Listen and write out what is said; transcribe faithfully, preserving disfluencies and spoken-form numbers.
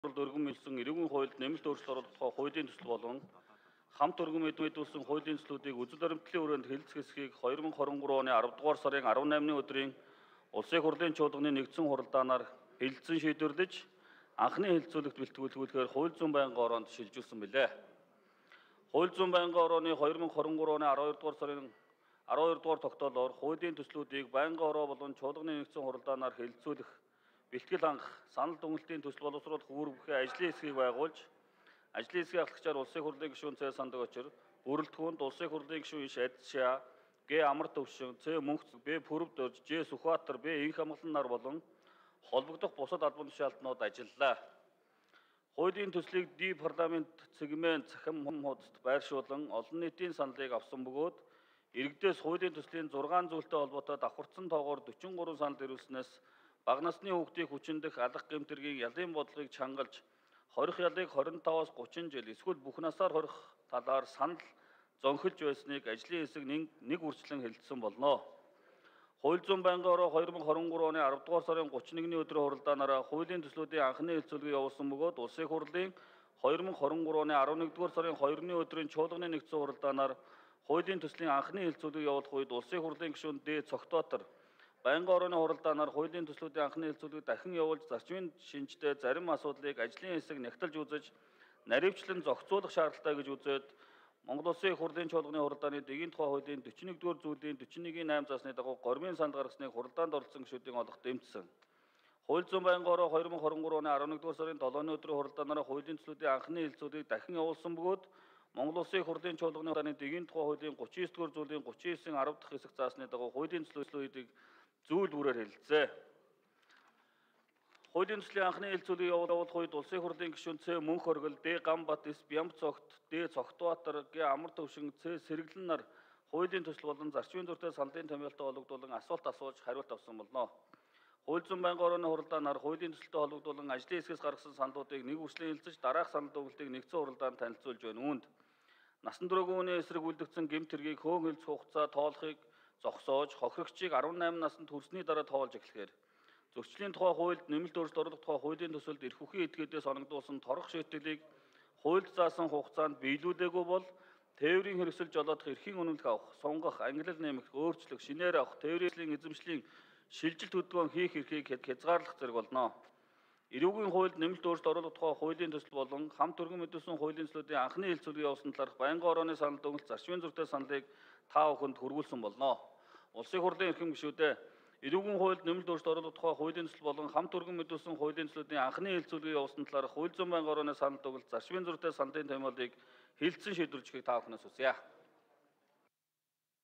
өргөн мэдсэн эрүүгийн хуульд нэмэлт өөрчлөлт оруулах тухай хуулийн төсөл болон хамт өргөн мэдүүлсэн хуулийн төслүүдийг үзэл баримтлалын өрөөнд хэлэлцэх хэсгийг две тысячи двадцать три оны ten дугаар сарын eighteen-ны өдрийн Улсын хурлын чуулганы нэгдсэн хуралдаанаар хэлэлцэн шийдвэрлэж анхны хэлэлцүүлэгт бэлтгүүлэхээр хууль зүйн байнгын ороонд шилжүүлсэн билээ. Хууль зүйн байнгын орооны две тысячи двадцать три оны twelve дугаар сарын twelve дугаар тогтоолоор хуулийн төслүүдийг байнгын ороо болон чуулганы нэгдсэн хуралдаанаар хэлэлцүүлэх бэлтгэл хангах, санал дүгнэлтийн төсөл боловсруулах үүрэгтэй ажлын хэсгийг байгуулж, ажлын хэсгийн ахлагчаар Улсын хурлын гишүүн Цэ Сандаг очир, бүрэлдэхүүнд Улсын хурлын гишүүн Иш Адшаа, Г Амар Төвшин, Цэ Мөнх, Б Пүрэв Дорж, Ж Сүхбаатар, Б Инх Амгалан нар болон холбогдох бусад албан тушаалтнууд ажиллалаа. Хуулийн төслийг Ди парламент цэгмэн цахим хуудасд байршуулан олон нийтийн саналыг авсан бөгөөд иргэдээс хуулийн төслийн зургаан зүйлтэй холбоотой давхарцсан тоогоор forty-three санал ирүүлснээс бага насны хүүхдийн хүчин дэх алах гэмтэргийн ялын бодлогыг чангалж хорих ялыг twenty-five-аас thirty жил эсвэл бүх насаар хорих талаар санал зөнхөлж байсныг ажлын хэсэг нэг үрчлэн хэлэлцсэн болно. Хууль зүйн байнгын ороо две тысячи двадцать три оны ten дугаар сарын thirty-one-ны өдрийн хуралдаанаараа хуулийн төслүүдийн анхны хэлэлцүүлгийг явуулсан бөгөөд Улсын хурлын две тысячи двадцать три оны eleven дугаар сарын two-ны өдрийн чуулганы нэгдсэн хуралдаанаар хуулийн төслийн анхны хэлэлцүүлгийг явуулах үед Улсын хурлын гишүүн Д Цогтоотор байнгын орооны хуралдаанаар хуулийн төслүүдийн анхны хэлэлцүүлгийг дахин явуулж зарчмын шинжтэй зарим асуудлыг ажлын хэсэг нягтлж үзэж наривчлан зохицуулах шаардлагатай гэж үзээд Монгол Улсын хурлын чуулганы хуралдааны дэгийн тухай хуулийн forty-one дугаар зүйлийн forty-one-ийн eight засны дагуу гормын санд гаргасныг хуралдаанд оролцсон гишүүдийн олох дэмжсэн. Хууль зүйн байнгын ороо две тысячи двадцать три оны eleven дугаар сарын seven-ны өдрийн хуралдаанаараа хуулийн төслүүдийн анхны хэлэлцүүлгийг дахин явуулсан бөгөөд Монгол Улсын хурлын чуулганы хуралдааны дэгийн тухай хуулийн thirty-nine дугаар зүйлийн thirty-nine ten дахь хэсэг заасны дагуу хуулийн төслүүдийг зүйл бүрээр хэлэлцээ. Хуулийн төслийн анхны хэлэлцүүлгийг явуулах үед Улсын хурлын гишүүн Цэ Мөнх оргил, Д Гамбат, С Бямб цогт, Д Цогтбаатар, Г Амар Төвшин, Цэ Сэргэлэн нар хуулийн төсөл болон зарчмын зөртэй саналын томьёолтой холбогдуулан асуулт асууж хариулт авсан болно. Хууль зүйн байнгын орооны хуралдаанаар хуулийн төсөлтэй холбогдуулан ажлын хэсгээс гаргасан саналуудыг нэг үрчлэн хэлэлцэж дараах санал дүгнэлтийг нэгдсэн хуралдаанд танилцуулж байна. Үүнд насан туршийн үеийн эсрэг үлдэгдсэн гэмт хэргийг хөөн хэлц хугацаа тоолохыг зогсоож, хохирогчийг eighteen наснд хүрсний дараа тоолж эхлэхээр зөрчлийн тухай хуульд нэмэлт өөрчлөлт оруулах тухай хуулийн төсөлд эрх үхийн этгээдээс оногдуулсан торох шийтгэлийг хуульд заасан хугацаанд биелүүлээгүй бол тээврийн хэрэгсэл жолоодох эрхийн үнэмлэх авах, сунгах, ангилал нэмэх, өөрчлөх, шинээр авах, тээврийн эзэмшлийн шилжилт хөдөлгөөн хийх эрхийг хязгаарлах зэрэг болно. Эрүүгийн хуульд нэмэлт өөрчлөлт оруулах тухай хуулийн төсөл болон хамт өргөн мэдүүлсэн хуулийн төслүүдийн анхны хэлэлцүүлгийг явуулсан талаарх байнгын орооны санал дүгнэлт зарчмын зөртэй саналыг та бүхэнд хүргүүлсэн болно. Улсын хурлын эрхэм гишүүдээ эрүүгийн хуульд нэмэлт өөрчлөлт оруулах тухай хуулийн төсөл болон хамт өргөн мэдүүлсэн хуулийн төслүүдийн анхны хэлэлцүүлгийг явуулсан талаарх хууль зүйн байнгын орооны санал дүгнэлт зарчмын зөртэй саналын томьёолыг хэлэлцэн шийдвэрлэхийг та бүхнээс хүсье.